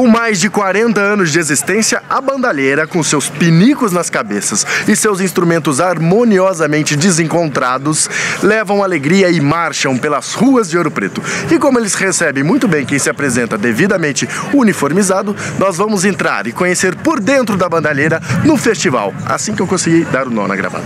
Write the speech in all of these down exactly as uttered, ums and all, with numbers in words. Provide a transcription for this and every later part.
mais de quarenta anos de existência, a bandalheira, com seus pinicos nas cabeças e seus instrumentos harmoniosamente desencontrados, levam alegria e marcham pelas ruas de Ouro Preto. E como eles recebem muito bem quem se apresenta devidamente uniformizado, nós vamos entrar e conhecer por dentro da bandalheira no festival, assim que eu consegui dar o nó na gravata.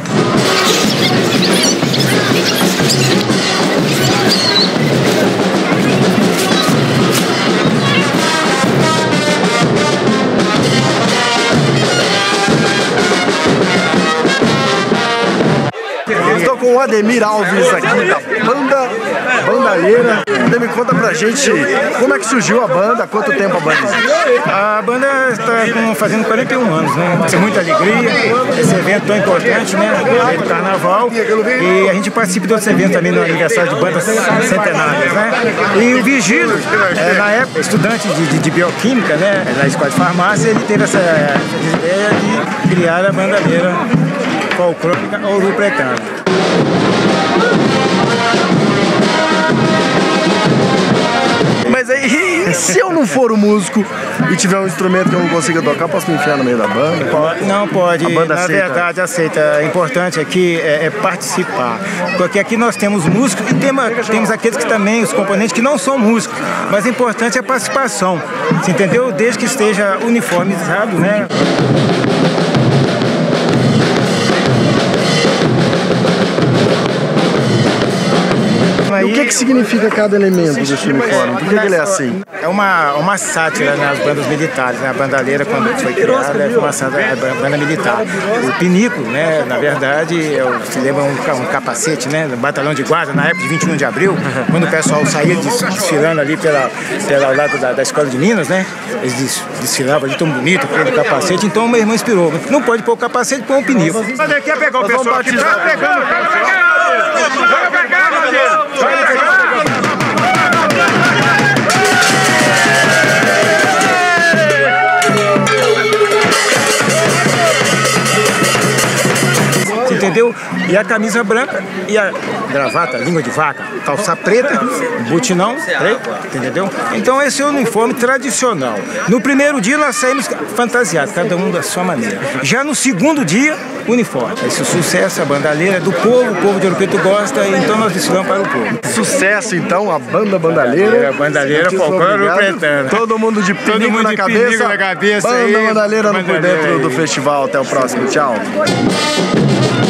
Estou com o Ademir Alves aqui da banda bandalheira. Ademir, conta pra gente como é que surgiu a banda, há quanto tempo a banda existe? A banda está fazendo quarenta e um anos, né? Tem muita alegria, esse evento tão importante, né? É do carnaval, e a gente participa de outros eventos também no aniversário de bandas centenárias, né? E o Vigílio, é, na época, estudante de, de, de bioquímica, né? Na escola de farmácia, ele teve essa, essa ideia de criar a bandalheira folclórica ouro-pretana. Mas aí, e se eu não for o músico e tiver um instrumento que eu não consiga tocar, posso me enfiar no meio da banda? Pode, não pode, a banda na aceita. verdade aceita. O importante aqui é, é participar, porque aqui nós temos músicos e temos, temos aqueles que também, os componentes que não são músicos, mas o importante é a participação, você entendeu? Desde que esteja uniformizado, né? E o que que significa cada elemento desse uniforme? Por que que ele é assim? É uma, uma sátira nas bandas militares, né? A bandalheira, quando foi criada, é uma sátira da banda militar. O pinico, né, na verdade, eu, se lembra um, um capacete, né, no batalhão de guarda, na época de vinte e um de abril, quando o pessoal saía desfilando ali pela, pela lado da, da Escola de Minas, né, eles desfilavam ali tão bonito, com aquele capacete, então meu irmão inspirou. Não pode pôr o capacete, põe o pinico. Mas aqui é pegar o pessoal aqui, tá pegando, tá pegando! Vai pegar, vai pegar! Entendeu? E a camisa branca e a gravata, língua de vaca, calça preta, botinão preto, entendeu? Então esse é o uniforme tradicional. No primeiro dia nós saímos fantasiados, cada um da sua maneira. Já no segundo dia, uniforme. Esse sucesso, a bandalheira é do povo, o povo de Ouro Preto gosta, então nós desfilamos para o povo. Sucesso então, a banda bandalheira. A bandalheira folclórica ouro-pretana. Todo mundo de pinico na cabeça. na cabeça. Banda aí, bandalheira no por dentro aí. do festival. Até o próximo. Tchau.